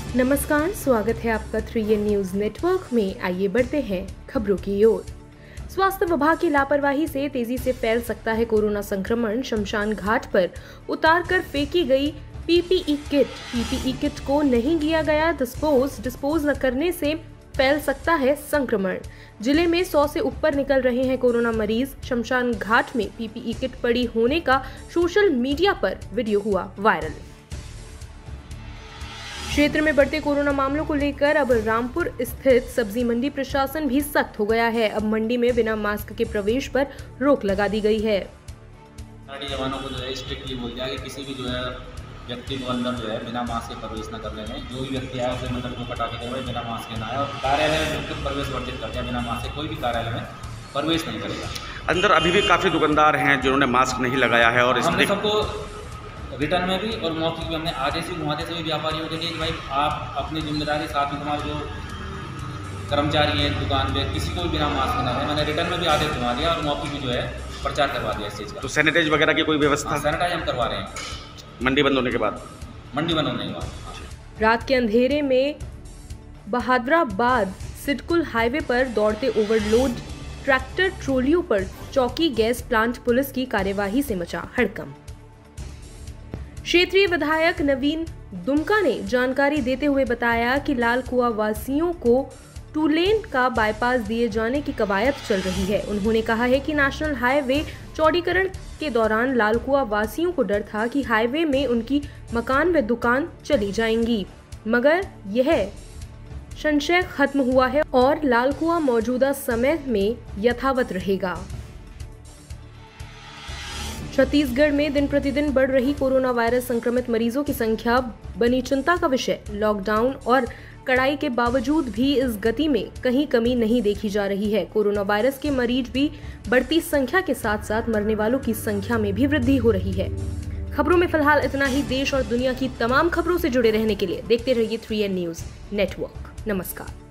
नमस्कार, स्वागत है आपका 3N न्यूज नेटवर्क में। आइए बढ़ते हैं खबरों की ओर। स्वास्थ्य विभाग की लापरवाही से तेजी से फैल सकता है कोरोना संक्रमण। शमशान घाट पर उतार कर फेंकी गई पीपीई किट को नहीं किया गया डिस्पोज न करने से फैल सकता है संक्रमण। जिले में 100 से ऊपर निकल रहे हैं कोरोना मरीज। शमशान घाट में पीपीई किट पड़ी होने का सोशल मीडिया पर वीडियो हुआ वायरल। क्षेत्र में बढ़ते कोरोना मामलों को लेकर अब रामपुर स्थित सब्जी मंडी प्रशासन भी सख्त हो गया है। अब मंडी में बिना मास्क के प्रवेश पर रोक लगा दी गई है। जवानों को जो है स्ट्रिक्टली बोल दिया कि किसी भी जो है व्यक्ति को अंदर जो है बिना मास्क के प्रवेश न करने में। जो भी व्यक्ति आए उसे मतलब को कटा के देवे बिना मास्क के ना आए, और कार्यालय में बिल्कुल प्रवेश वर्जित कर दिया। बिना मास्क के कोई भी कार्यालय में प्रवेश नहीं करेगा। अंदर अभी भी काफ़ी दुकानदार हैं जिन्होंने मास्क नहीं लगाया है, और हमने सबको रिटर्न में भी और मौखिक भी हमने आधे से घुमाते से भी व्यापारियों के लिए कि भाई आप अपनी जिम्मेदारी साथ में हमारे जो कर्मचारी हैं दुकान पे किसी को भी बिना मास्क ना है, मैंने रिटर्न में भी आधे घुमा दिया और मौखिक भी जो है प्रचार करवा दिया इस चीज़ का। तो सैनिटाइज वगैरह की कोई व्यवस्था? सैनिटाइज हम करवा रहे हैं मंडी बंद होने के बाद। मंडी बंद होने के बाद रात के अंधेरे में बहादुराबाद सिडकुल हाईवे पर दौड़ते ओवरलोड ट्रैक्टर ट्रोलियों पर चौकी गैस प्लांट पुलिस की कार्यवाही से मचा हड़कंप। क्षेत्रीय विधायक नवीन दुमका ने जानकारी देते हुए बताया कि लाल कुआं वासियों को 2 लेन का बाईपास दिए जाने की कवायद चल रही है। उन्होंने कहा है कि नेशनल हाईवे चौड़ीकरण के दौरान लाल कुआं वासियों को डर था कि हाईवे में उनकी मकान व दुकान चली जाएंगी, मगर यह संशय खत्म हुआ है और लाल कुआं मौजूदा समय में यथावत रहेगा। छत्तीसगढ़ में दिन प्रतिदिन बढ़ रही कोरोना वायरस संक्रमित मरीजों की संख्या बनी चिंता का विषय। लॉकडाउन और कड़ाई के बावजूद भी इस गति में कहीं कमी नहीं देखी जा रही है। कोरोना वायरस के मरीज भी बढ़ती संख्या के साथ साथ मरने वालों की संख्या में भी वृद्धि हो रही है। खबरों में फिलहाल इतना ही। देश और दुनिया की तमाम खबरों से जुड़े रहने के लिए देखते रहिए 3N न्यूज नेटवर्क। नमस्कार।